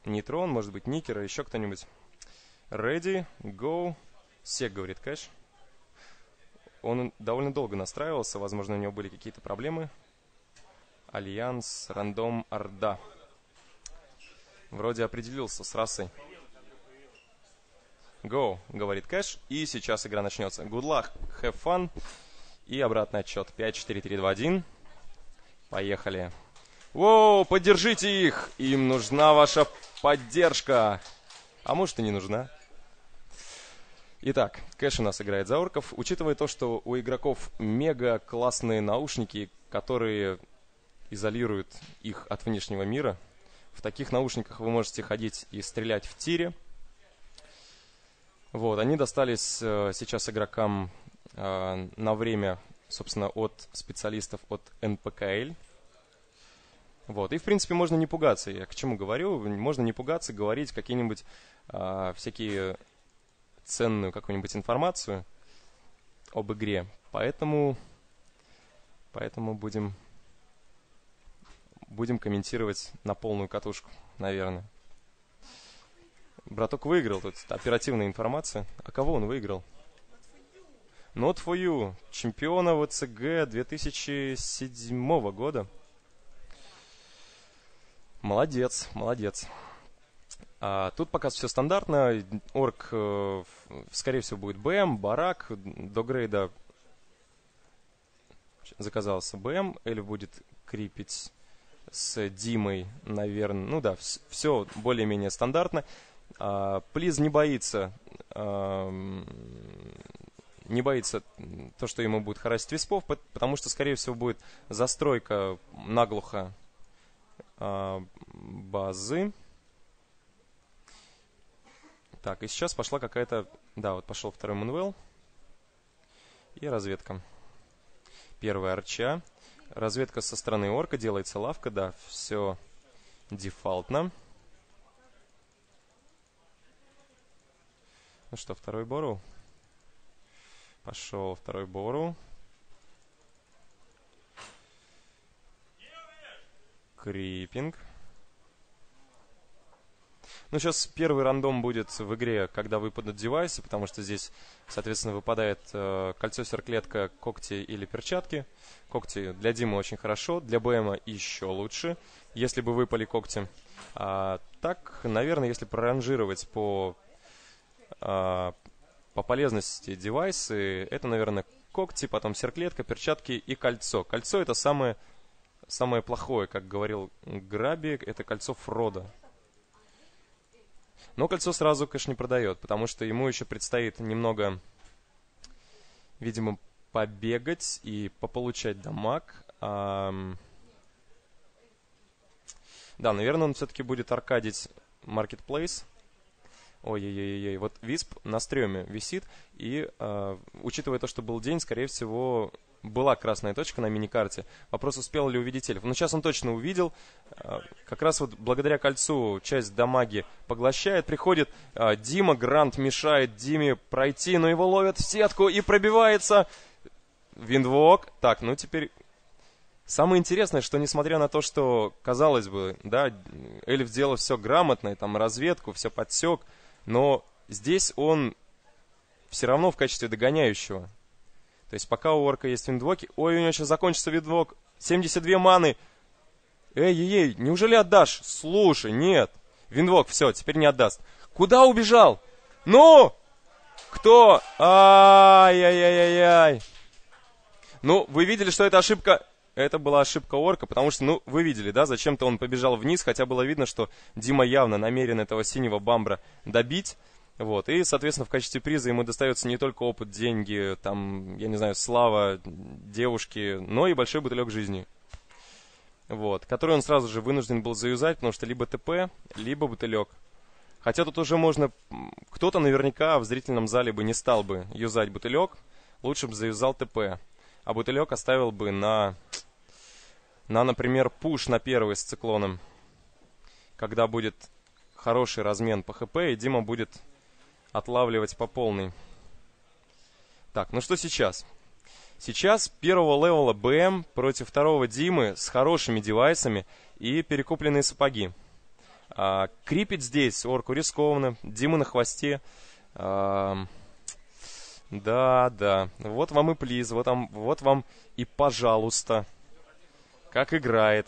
Нейтрон, может быть, Никера, еще кто-нибудь. Ready, go. Сек, говорит Кэш. Он довольно долго настраивался, возможно, у него были какие-то проблемы. Альянс, рандом, орда. Вроде определился с расой. Go, говорит Кэш. И сейчас игра начнется. Good luck, have fun. И обратный отсчет. 5, 4, 3, 2, 1. Поехали. Воу, поддержите их! Им нужна ваша поддержка. А может и не нужна. Итак, Кэш у нас играет за орков. Учитывая то, что у игроков мега классные наушники, которые изолируют их от внешнего мира, в таких наушниках вы можете ходить и стрелять в тире. Вот, они достались сейчас игрокам на время, собственно, от специалистов от НПКЛ. Вот, и в принципе можно не пугаться. Я к чему говорю? Можно не пугаться, говорить какие-нибудь всякие ценную какую-нибудь информацию об игре. Поэтому будем комментировать на полную катушку, наверное. Браток выиграл, тут оперативная информация. А кого он выиграл? Not for you. Чемпиона ВЦГ 2007 года. Молодец, молодец. Тут пока все стандартно. Орк, скорее всего, будет БМ, Барак. До грейда заказался БМ. Эльф будет крипить с Димой, наверное. Ну да, все более-менее стандартно. Плиз не боится то, что ему будет харасить виспов, потому что, скорее всего, будет застройка наглухо базы. Так, и сейчас пошла какая-то... Да, вот пошел второй Мануэл. И разведка. Первая арча. Разведка со стороны орка. Делается лавка, да, все дефолтно. Ну что, второй бору. Пошел второй бору. Крипинг. Ну, сейчас первый рандом будет в игре, когда выпадут девайсы, потому что здесь, соответственно, выпадает кольцо-серклетка, когти или перчатки. Когти для Димы очень хорошо, для БМа еще лучше, если бы выпали когти. Так, наверное, если проранжировать по полезности девайсы, это, наверное, когти, потом серклетка, перчатки и кольцо. Кольцо — это самое плохое, как говорил Граби, это кольцо Фрода. Но кольцо сразу, конечно, не продает, потому что ему еще предстоит немного, видимо, побегать и пополучать дамаг. Да, наверное, он все-таки будет аркадить Marketplace. Ой-ой-ой-ой. Вот Висп на стреме висит, и, учитывая то, что был день, скорее всего, была красная точка на миникарте. Вопрос, успел ли увидеть эльф. Ну, сейчас он точно увидел. Как раз вот благодаря кольцу часть дамаги поглощает. Приходит Дима, Грант мешает Диме пройти, но его ловят в сетку и пробивается Виндвок. Так, ну теперь... Самое интересное, что несмотря на то, что, казалось бы, да, эльф сделал все грамотно, там разведку, все подсек, но здесь он все равно в качестве догоняющего. То есть пока у орка есть виндвоки... Ой, у него сейчас закончится виндвок. 72 маны. Эй, неужели отдашь? Слушай, нет. Виндвок, все, теперь не отдаст. Куда убежал? Ну! Кто? Ай-яй-яй-яй. Ну, вы видели, что это ошибка... Это была ошибка орка, потому что, ну, вы видели, да, зачем-то он побежал вниз, хотя было видно, что Дима явно намерен этого синего бамбра добить. Вот, и, соответственно, в качестве приза ему достается не только опыт, деньги, там, я не знаю, слава, девушки, но и большой бутылек жизни. Вот, который он сразу же вынужден был заюзать, потому что либо ТП, либо бутылек. Хотя тут уже можно... Кто-то наверняка в зрительном зале бы не стал бы юзать бутылек, лучше бы заюзал ТП. А бутылек оставил бы на, например, пуш на первый с циклоном. Когда будет хороший размен по ХП, и Дима будет отлавливать по полной. Так, ну что сейчас? Сейчас первого левела БМ против второго Димы с хорошими девайсами и перекупленные сапоги. Крипить здесь орку рискованно. Дима на хвосте. Да. Вот вам и плиз. Вот вам и пожалуйста. Как играет.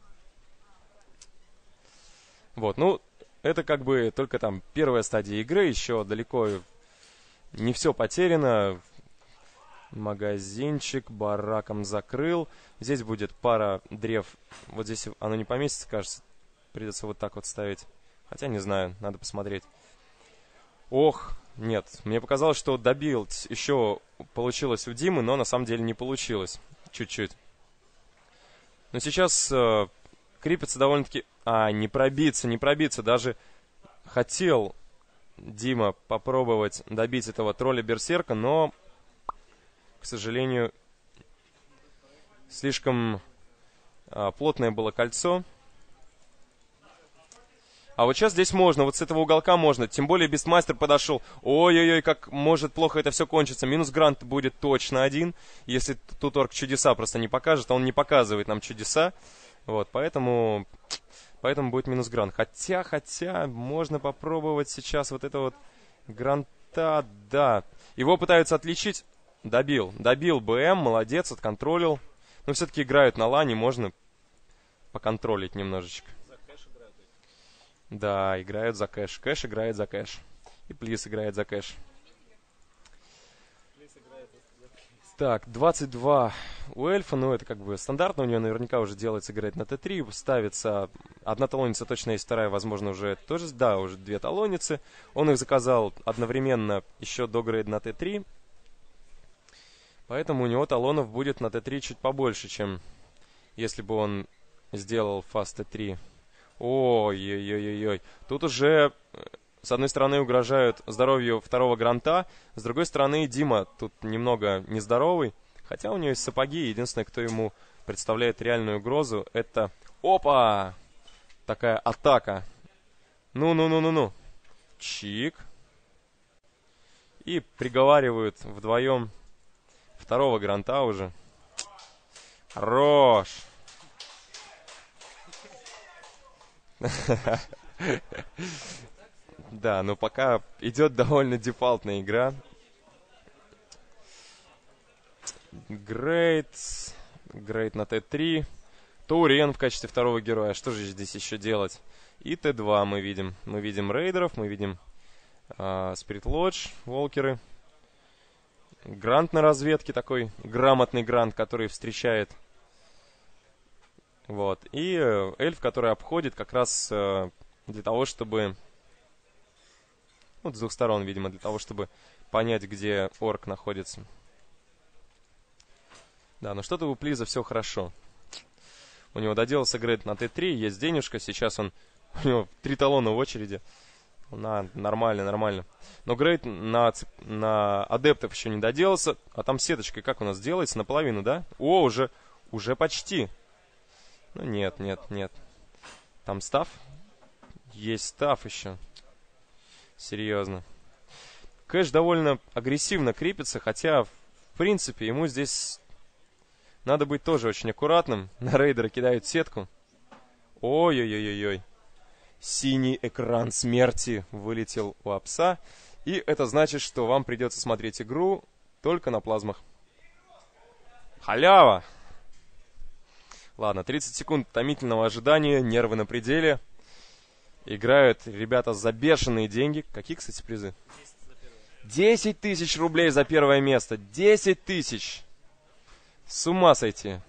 Вот, ну, это как бы только там первая стадия игры. Еще далеко не все потеряно. Магазинчик бараком закрыл. Здесь будет пара древ. Вот здесь оно не поместится, кажется. Придется вот так вот ставить. Хотя не знаю, надо посмотреть. Ох, нет. Мне показалось, что добилить еще получилось у Димы, но на самом деле не получилось. Чуть-чуть. Но сейчас крипится довольно-таки... не пробиться. Даже хотел Дима попробовать добить этого тролля-берсерка, но... К сожалению, слишком плотное было кольцо. А вот сейчас здесь можно, вот с этого уголка можно. Тем более Бестмастер подошел. Ой-ой-ой, как может плохо это все кончится. Минус грант будет точно один. Если тут орк чудеса просто не покажет. А он не показывает нам чудеса. Вот, поэтому будет минус грант. Хотя, можно попробовать сейчас вот это вот гранта. Да, его пытаются отличить. Добил БМ, молодец, отконтролил. Но все-таки играют на лане, можно поконтролить немножечко. За кэш играют? Да, играют за кэш. Кэш играет за кэш. И плиз играет за кэш. Плиз играет за плиз. Так, 22 у эльфа, ну это как бы стандартно, у него наверняка уже делается, играет на Т3, ставится одна талонница точно есть, вторая, возможно, уже тоже, да, уже две талонницы. Он их заказал одновременно еще до грейда на Т3. Поэтому у него талонов будет на Т3 чуть побольше, чем если бы он сделал фаст Т3. Ой-ой-ой-ой. Тут уже, с одной стороны, угрожают здоровью второго гранта, с другой стороны, Дима тут немного нездоровый. Хотя у него есть сапоги, единственное, кто ему представляет реальную угрозу, это... Опа! Такая атака. Ну. Чик. И приговаривают вдвоем второго гранта уже. Хорош. Да, но пока идет довольно дефолтная игра. Грейт на Т3. Таурен в качестве второго героя. Что же здесь еще делать? И Т2 мы видим. Мы видим рейдеров, мы видим Спирит Лодж, волкеры. Грант на разведке, такой грамотный грант, который встречает. Вот. И эльф, который обходит как раз для того, чтобы... Вот с двух сторон, видимо, для того, чтобы понять, где орк находится. Да, но что-то у Плиза все хорошо. У него доделался грейд на Т3, есть денежка, сейчас у него 3 талона в очереди. Нормально. Но грейд на адептов еще не доделался. А там сеточкой как у нас делается? Наполовину, да? О, уже почти. Ну, нет. Там став? Есть став еще. Серьезно. Кэш довольно агрессивно крепится, хотя, в принципе, ему здесь надо быть тоже очень аккуратным. На рейдера кидают сетку. Ой-ой-ой-ой-ой. Синий экран смерти вылетел у Апса. И это значит, что вам придется смотреть игру только на плазмах. Халява! Ладно, 30 секунд томительного ожидания, нервы на пределе. Играют ребята за бешеные деньги. Какие, кстати, призы? 10 тысяч рублей за первое место. 10 тысяч! С ума сойти.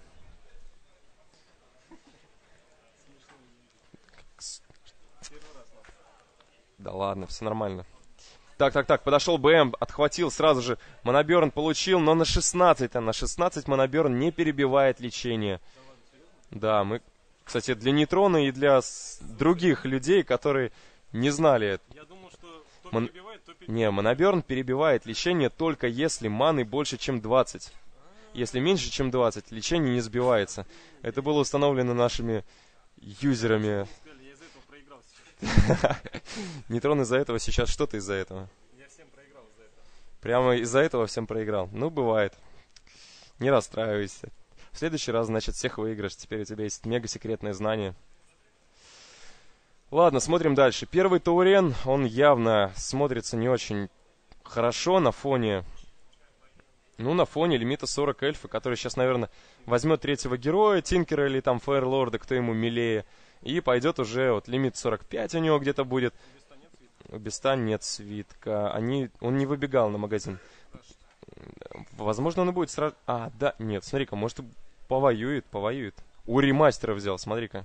Да ладно, все нормально. Так, подошел БМ, отхватил сразу же. Моноберн получил, но на 16. На 16 Моноберн не перебивает лечение. Да, мы, кстати, для Нейтрона и для других людей, которые не знали это. Я думал, что кто перебивает, то перебивает. Не, Моноберн перебивает лечение только если маны больше, чем 20. Если меньше, чем 20, лечение не сбивается. Это было установлено нашими юзерами. Я из-за этого проиграл сейчас. Нейтрон из-за этого сейчас что-то из-за этого. Я всем проиграл из-за этого. Прямо из-за этого всем проиграл. Ну, бывает. Не расстраивайся. В следующий раз, значит, всех выиграешь. Теперь у тебя есть мега секретное знание. Ладно, смотрим дальше. Первый Таурен, он явно смотрится не очень хорошо на фоне... Ну, на фоне лимита 40 эльфа, который сейчас, наверное, возьмет третьего героя, Тинкера или там Фейерлорда, кто ему милее. И пойдет уже, вот, лимит 45 у него где-то будет. У Беста нет свитка. Он не выбегал на магазин. Возможно, он и будет сразу... А, да, нет, смотри-ка, может, и повоюет. Ури мастера взял, смотри-ка.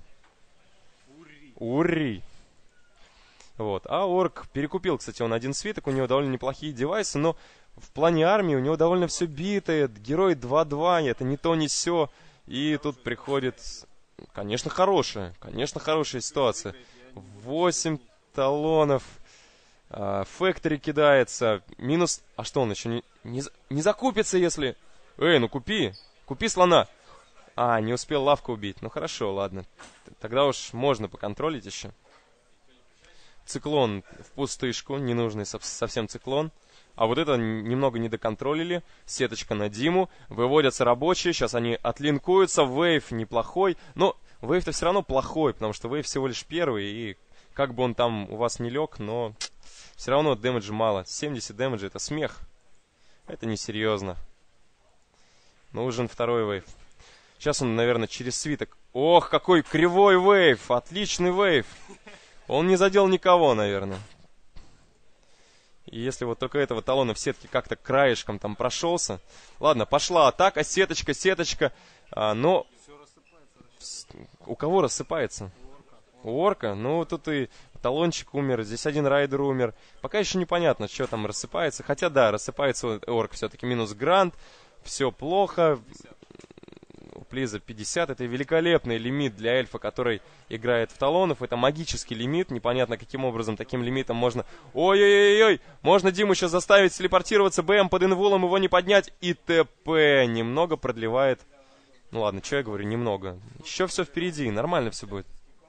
Ури. Вот. А орк перекупил, кстати, он один свиток, у него довольно неплохие девайсы, но в плане армии у него довольно все битое. Герой 2-2, это не то, не сё. И тут приходит, конечно, хорошая ситуация. 8 талонов. Фэктори кидается. Минус... А что, он еще не закупится, если... Эй, ну купи слона. А, не успел лавку убить. Ну хорошо, ладно. Тогда уж можно поконтролить еще. Циклон в пустышку, ненужный совсем циклон. А вот это немного не доконтролили. Сеточка на Диму. Выводятся рабочие. Сейчас они отлинкуются. Вейв неплохой. Но вейв-то все равно плохой, потому что вейв всего лишь первый. И как бы он там у вас не лег, но все равно дэмэджа мало. 70 дэмэджа — это смех. Это несерьезно. Нужен второй вейв. Сейчас он, наверное, через свиток. Ох, какой кривой вейв! Отличный вейв! Он не задел никого, наверное. И если вот только этого талона в сетке как-то краешком там прошелся. Ладно, пошла атака, сеточка. Но... У кого рассыпается? У орка? Ну, тут и талончик умер, здесь один райдер умер. Пока еще непонятно, что там рассыпается. Хотя, да, рассыпается орк все-таки. Минус грант. Все плохо. Плиза 50. Это великолепный лимит для эльфа, который играет в талонов. Это магический лимит. Непонятно, каким образом таким лимитом можно... Ой-ой-ой-ой! Можно Диму сейчас заставить телепортироваться. БМ под инвулом, его не поднять. И ТП немного продлевает. Ну ладно, что я говорю, немного. Еще все впереди, нормально все будет.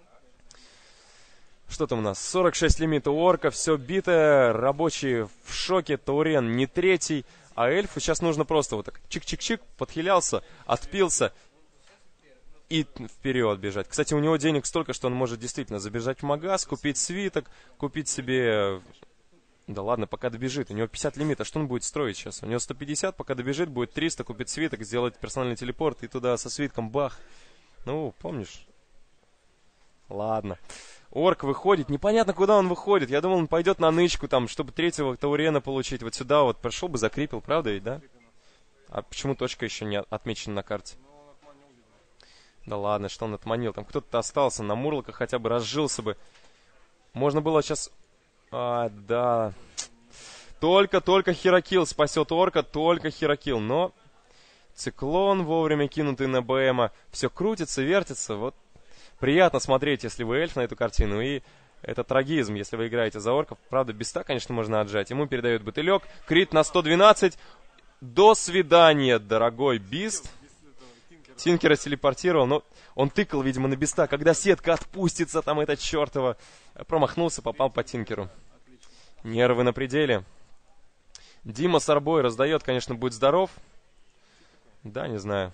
Что там у нас? 46 лимита у орка, все битое. Рабочие в шоке. Таурен не третий. А эльфу сейчас нужно просто вот так чик-чик-чик, подхилялся, отпился и вперед бежать. Кстати, у него денег столько, что он может действительно забежать в магаз, купить свиток, купить себе... Да ладно, пока добежит. У него 50 лимита, что он будет строить сейчас? У него 150, пока добежит, будет 300, купит свиток, сделать персональный телепорт и туда со свитком бах. Ну, помнишь? Ладно. Орк выходит. Непонятно, куда он выходит. Я думал, он пойдет на нычку, там, чтобы третьего Таурена получить. Вот сюда вот пришел бы, закрепил, правда ведь, да? А почему точка еще не отмечена на карте? Да ладно, что он отманил. Там кто-то остался на мурлоках, хотя бы разжился бы. Можно было сейчас... А, да. Только Херакил спасет орка, только Херакил. Но циклон вовремя кинутый на БМа. Все крутится, вертится. Вот. Приятно смотреть, если вы эльф, на эту картину. И это трагизм, если вы играете за орков. Правда, Беста, конечно, можно отжать. Ему передают бутылек. Крит на 112. До свидания, дорогой Бист. Тинкера телепортировал, но он тыкал, видимо, на Беста. Когда сетка отпустится, там это чертово. Промахнулся, попал по Тинкеру. Нервы на пределе. Дима с арбой раздает, конечно, будь здоров. Да, не знаю.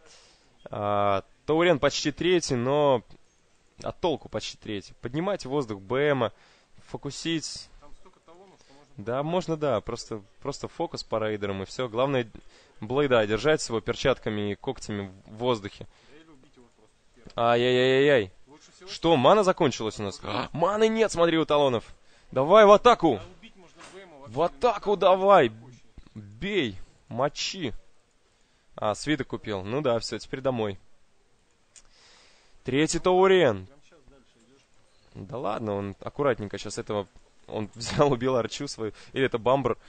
Таурен почти третий, но от толку почти третий. Поднимать воздух БМа, фокусить. Да, можно, да. Просто фокус по рейдерам и все. Главное, Блейда держать с его перчатками и когтями в воздухе. Ай-яй-яй-яй. Что, мана закончилась у нас? Маны нет, смотри, у талонов. Давай в атаку. В атаку давай. Бей. Мочи. А, свиток купил. Ну да, все, теперь домой. Третий Таурен. Да ладно, он аккуратненько сейчас этого... Он взял, убил арчу свою. Или это бамбр.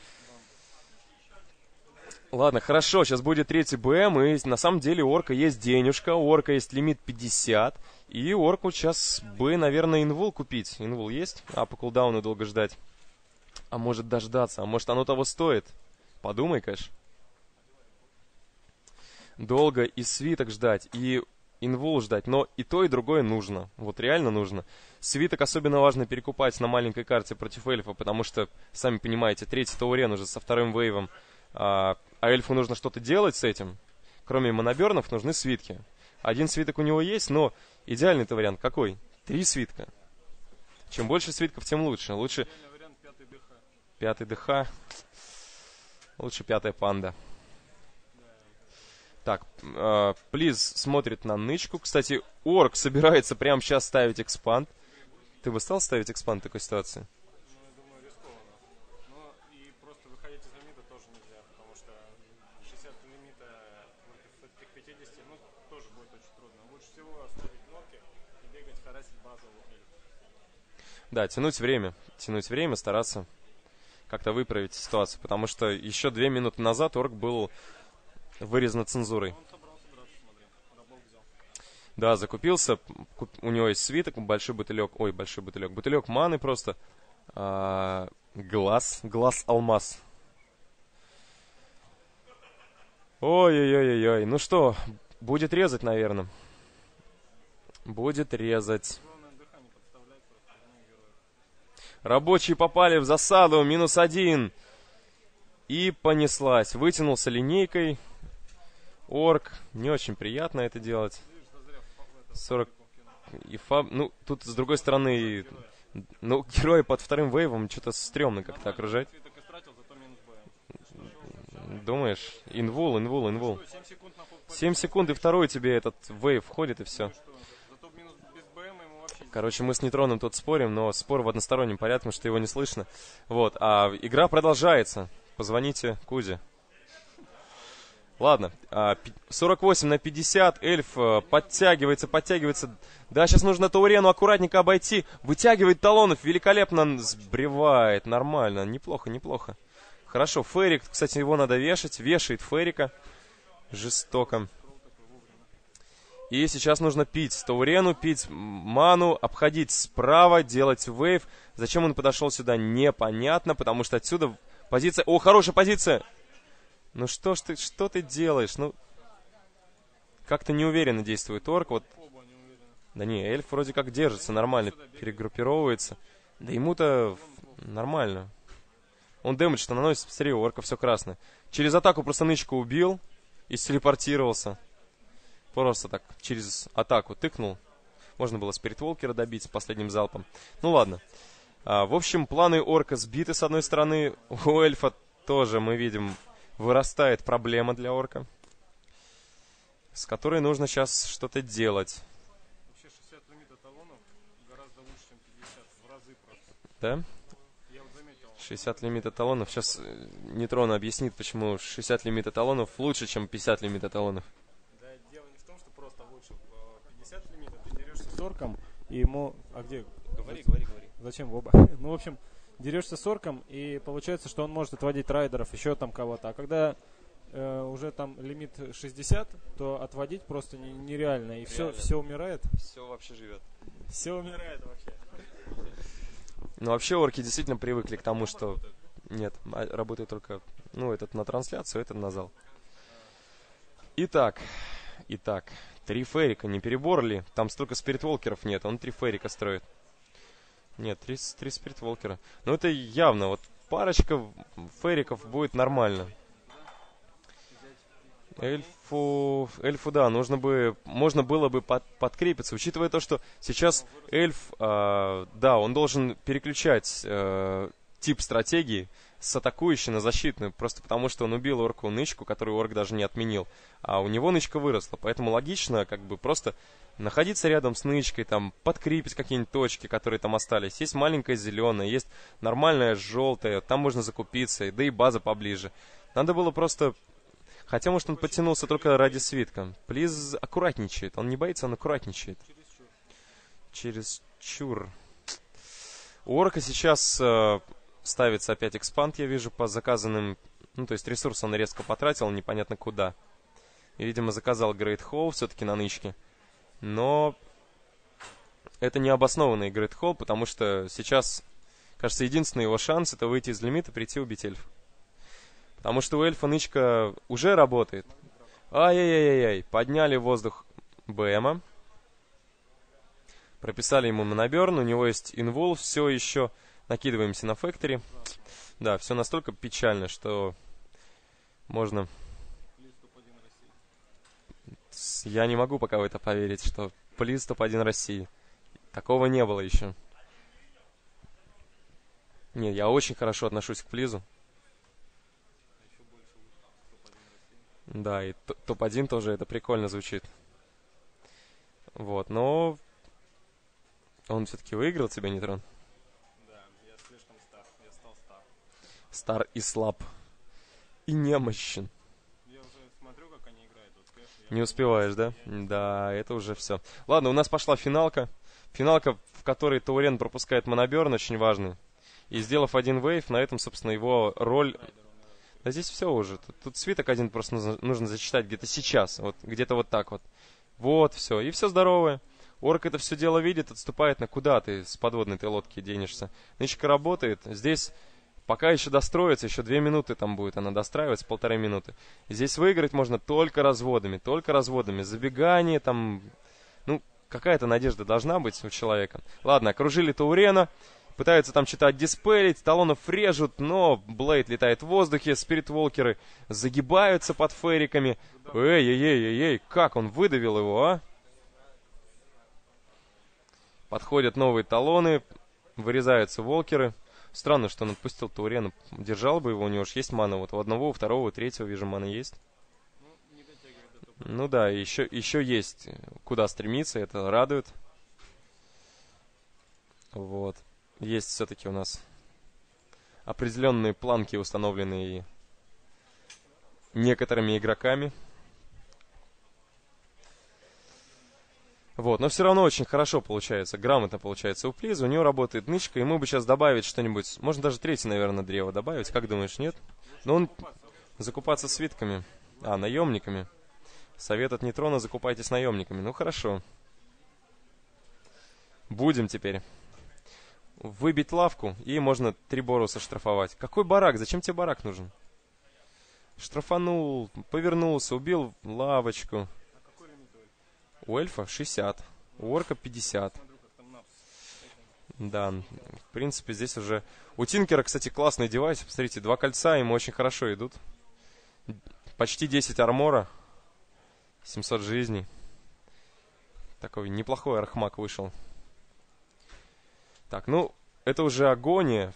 Ладно, хорошо, сейчас будет третий БМ. И на самом деле у орка есть денежка. У орка есть лимит 50. И орку сейчас бы, наверное, инвул купить. Инвул есть? А, по кулдауну долго ждать. А может дождаться. А может оно того стоит. Подумай, конечно. Долго и свиток ждать. И... инвул ждать, но и то, и другое нужно. Вот реально нужно. Свиток особенно важно перекупать на маленькой карте против эльфа, потому что, сами понимаете, третий Таурен уже со вторым вейвом. А эльфу нужно что-то делать с этим. Кроме монобернов нужны свитки. Один свиток у него есть, но идеальный-то вариант какой? 3 свитка. Чем больше свитков, тем лучше. Лучше Реальный вариант пятый ДХ. пятый ДХ. Лучше пятая панда. Так, Плиз смотрит на нычку. Кстати, Орк собирается прямо сейчас ставить экспанд. Ты бы стал ставить экспанд в такой ситуации? Ну, я думаю, рискованно. Но и просто выходить из лимита тоже нельзя, потому что 60 лимита против этих 50, ну, тоже будет очень трудно. Лучше всего оставить норки и бегать харасить базовых эльф. Да, тянуть время, стараться как-то выправить ситуацию, потому что еще 2 минуты назад Орк был вырезан цензурой. Он собрался драться, смотри. Рабок взял. Да, закупился, у него есть свиток, большой бутылек, бутылек маны просто, глаз алмаз. Ой-ой-ой-ой, ну что, будет резать, наверное. Будет резать. Главное, дыхание подставлять просто, ну, героев. Рабочие попали в засаду, -1. И понеслась. Вытянулся линейкой. Орк. Не очень приятно это делать. Видишь, зазря в 40. И ну, тут с другой стороны, ну, герои под вторым вейвом что-то стрёмно как-то окружать. Свиток истратил, зато минус БМ. Думаешь? Инвул. 7 секунд на фокус. 7 секунд, и второй тебе этот вейв входит, и все. Зато минус без БМ ему вообще не... Короче, мы с Нейтроном тут спорим, но спор в одностороннем порядке, потому что его не слышно. Вот, а игра продолжается. Позвоните Кузе. Ладно, 48/50, эльф подтягивается. Да, сейчас нужно Таурену аккуратненько обойти. Вытягивает талонов, великолепно сбривает, нормально, неплохо. Хорошо, Ферик, кстати, его надо вешать, вешает Ферика. Жестоко. И сейчас нужно пить Таурену, пить ману, обходить справа, делать вейв. Зачем он подошел сюда, непонятно, потому что отсюда позиция... О, хорошая позиция! Ну что ты делаешь? Ну, как-то неуверенно действует Орк. Вот. Да не, эльф вроде как держится нормально, перегруппировывается. Да ему-то нормально. Он дэмэдж-то наносит, посмотри, у Орка все красное. Через атаку просто нычку убил и телепортировался. Просто так, через атаку тыкнул. Можно было Спиритволкера добить последним залпом. Ну ладно. В общем, планы Орка сбиты с одной стороны. У эльфа тоже, мы видим, вырастает проблема для Орка, с которой нужно сейчас что-то делать. Вообще 60 лимита талонов гораздо лучше, чем 50. В разы просто. Да? Я вот заметил. 60 лимита талонов. Сейчас Нейтрон объяснит, почему 60 лимита талонов лучше, чем 50 лимита талонов. Да, дело не в том, что просто лучше. 50 лимита ты дерешься с орком, и ему... А где? Говори. Зачем в оба? Ну, в общем, дерешься с орком, и получается, что он может отводить райдеров, еще там кого-то. А когда уже там лимит 60, то отводить просто нереально. И все умирает. Все вообще живет. Все умирает вообще. Ну, вообще орки действительно привыкли к тому, что... Нет, работает только... Ну, этот на трансляцию, этот на зал. Итак. 3 ферика, не перебор ли? Там столько спиритволкеров нет, он 3 ферика строит. Нет, 3 спиритволкера. Ну, это явно, вот парочка фериков будет нормально. Эльфу, да, можно было бы подкрепиться, учитывая то, что сейчас эльф, да, он должен переключать тип стратегии с атакующей на защитную, просто потому что он убил орку нычку, которую орк даже не отменил, а у него нычка выросла, поэтому логично как бы просто находиться рядом с нычкой, там, подкрепить какие-нибудь точки, которые там остались. Есть маленькая зеленая, есть нормальная желтая, там можно закупиться, да и база поближе. Надо было просто... Хотя, может, он подтянулся только ради свитка. Плиз аккуратничает. Он не боится, он аккуратничает. Чересчур. У орка сейчас ставится опять экспанд, я вижу, по заказанным... Ну, то есть ресурс он резко потратил, непонятно куда. И, видимо, заказал Great Hall все-таки на нычке. Но это не обоснованный Great Hall, потому что сейчас, кажется, единственный его шанс — это выйти из лимита, прийти убить эльфа. Потому что у эльфа нычка уже работает. Ай-яй-яй-яй. Подняли в воздух БМа. Прописали ему моноберн. У него есть инвол. Все еще накидываемся на фэктори. Да, все настолько печально, что можно... Я не могу пока в это поверить, что плиз топ-1 России. Такого не было еще. Нет, я очень хорошо отношусь к Плизу. Да, и топ-1 тоже, это прикольно звучит. Вот, но он все-таки выиграл тебя, Нейтрон. Да, я слишком стар. Я стал стар. Стар и слаб. И немощен. Я уже смотрю, как они играют. Вот, Кэш, Не успеваешь, да? Да, это уже все. Ладно, у нас пошла финалка. Финалка, в которой Таурен пропускает моноберн, очень важный. И сделав один вейв, на этом, собственно, его роль... Да здесь все уже. Тут свиток один просто нужно зачитать где-то сейчас. Вот где-то вот так вот. Вот, все. И все здоровое. Орк это все дело видит, отступает на куда ты с подводной этой лодки денешься. Нычка работает. Здесь пока еще достроится, еще 2 минуты там будет она достраиваться, 1,5 минуты. Здесь выиграть можно только разводами, только разводами. Забегание там... Ну, какая-то надежда должна быть у человека. Ладно, окружили Таурена. Пытаются там что-то отдиспелить, талонов режут, но Блейд летает в воздухе, спирит-волкеры загибаются под ферриками. Эй, как он выдавил его, а? Подходят новые талоны, вырезаются волкеры. Странно, что он отпустил Таурена, держал бы его, у него же есть мана. Вот у одного, у второго, у третьего, вижу, мана есть. Ну да, еще есть куда стремиться, это радует. Вот. Есть все-таки у нас определенные планки, установленные некоторыми игроками. Вот, но все равно очень хорошо получается, грамотно получается у Плиза. У него работает нычка, ему бы сейчас добавить что-нибудь. Можно даже третье, наверное, древо добавить. Как думаешь, нет? Но он закупаться свитками. Наемниками. Совет от Нейтрона: закупайтесь наемниками. Ну, хорошо. Будем теперь. Выбить лавку, и можно 3 боруса штрафовать. Какой барак? Зачем тебе барак нужен? Штрафанул, повернулся, убил лавочку. У эльфа 60, у орка 50. Да, в принципе, здесь уже... У Тинкера, кстати, классный девайс. Посмотрите, 2 кольца, ему очень хорошо идут. Почти 10 армора. 700 жизней. Такой неплохой архмак вышел. Так, ну, это уже агония.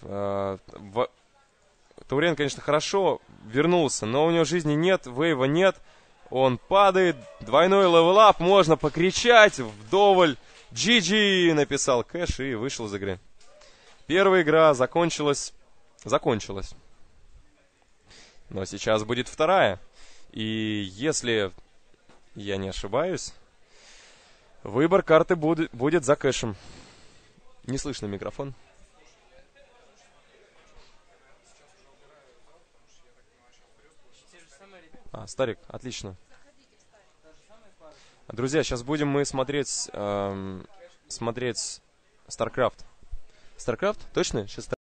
Таурен, конечно, хорошо вернулся, но у него жизни нет, вейва нет. Он падает, двойной левелап, можно покричать вдоволь. GG написал Кэш и вышел из игры. Первая игра закончилась. Но сейчас будет вторая. И если я не ошибаюсь, выбор карты будет за Кэшем. Не слышно микрофон. Старик, отлично. Друзья, сейчас будем мы смотреть StarCraft. StarCraft? Точно? Сейчас